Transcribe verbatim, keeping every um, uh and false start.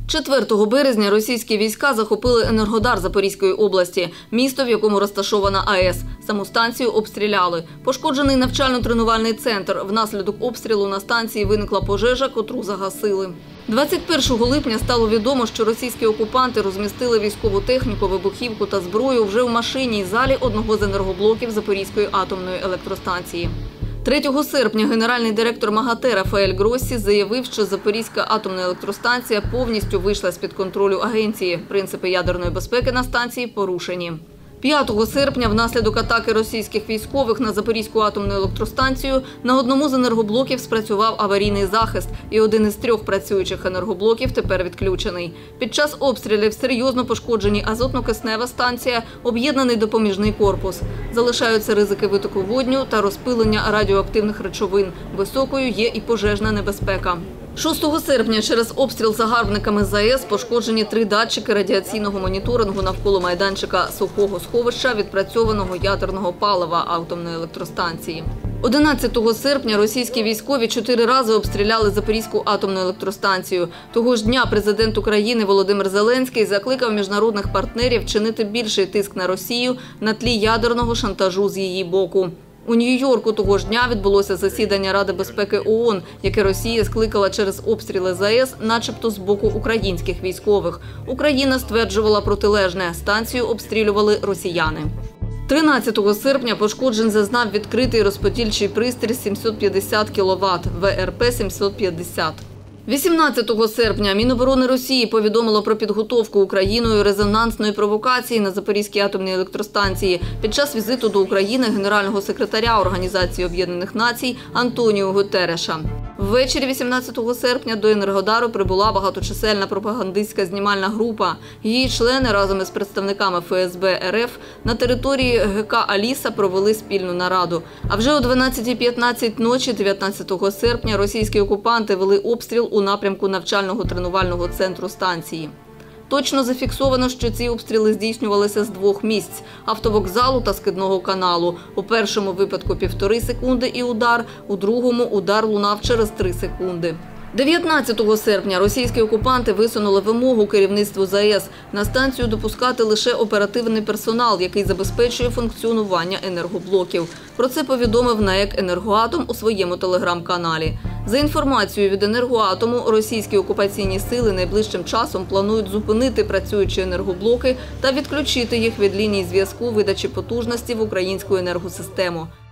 четвертого березня російські війська захопили Енергодар Запорізької області, місто, в якому розташована АЕС. Саму станцію обстріляли. Пошкоджений навчально-тренувальний центр. Внаслідок обстрілу на станції виникла пожежа, котру загасили. двадцять першого липня стало відомо, що російські окупанти розмістили військову техніку, вибухівку та зброю вже в машинній залі одного з енергоблоків Запорізької атомної електростанції. третього серпня генеральний директор МАГАТЕ Рафаель Гроссі заявив, що Запорізька атомна електростанція повністю вийшла з-під контролю агенції. Принципи ядерної безпеки на станції порушені. п'ятого серпня внаслідок атаки російських військових на Запорізьку атомну електростанцію на одному з енергоблоків спрацював аварійний захист, і один із трьох працюючих енергоблоків тепер відключений. Під час обстрілів серйозно пошкоджені азотно-киснева станція, об'єднаний допоміжний корпус. Залишаються ризики витоку водню та розпилення радіоактивних речовин. Високою є і пожежна небезпека. шостого серпня через обстріл загарбниками з АЕС пошкоджені три датчики радіаційного моніторингу навколо майданчика сухого сховища відпрацьованого ядерного палива атомної електростанції. одинадцятого серпня російські військові чотири рази обстріляли Запорізьку атомну електростанцію. Того ж дня президент України Володимир Зеленський закликав міжнародних партнерів чинити більший тиск на Росію на тлі ядерного шантажу з її боку. У Нью-Йорку того ж дня відбулося засідання Ради безпеки ООН, яке Росія скликала через обстріли з АЕС, начебто з боку українських військових. Україна стверджувала протилежне – станцію обстрілювали росіяни. тринадцятого серпня пошкоджень зазнав відкритий розподільчий пристрій сімсот п'ятдесят кіловат – В Р П сімсот п'ятдесят. вісімнадцятого серпня Міноборони Росії повідомило про підготовку Україною резонансної провокації на Запорізькій атомній електростанції під час візиту до України генерального секретаря Організації Об'єднаних Націй Антоніо Гутерреша. Ввечері вісімнадцятого серпня до Енергодару прибула багаточисельна пропагандистська знімальна група. Її члени разом із представниками Ф С Б Р Ф на території Г К «Аліса» провели спільну нараду. А вже о дванадцятій п'ятнадцять ночі дев'ятнадцятого серпня російські окупанти вели обстріл у напрямку навчального тренувального центру станції. Точно зафіксовано, що ці обстріли здійснювалися з двох місць – автовокзалу та скидного каналу. У першому випадку півтори секунди і удар, у другому удар лунав через три секунди. дев'ятнадцятого серпня російські окупанти висунули вимогу керівництву З А Е С на станцію допускати лише оперативний персонал, який забезпечує функціонування енергоблоків. Про це повідомив НАЕК «Енергоатом» у своєму телеграм-каналі. За інформацією від «Енергоатому», російські окупаційні сили найближчим часом планують зупинити працюючі енергоблоки та відключити їх від ліній зв'язку видачі потужності в українську енергосистему.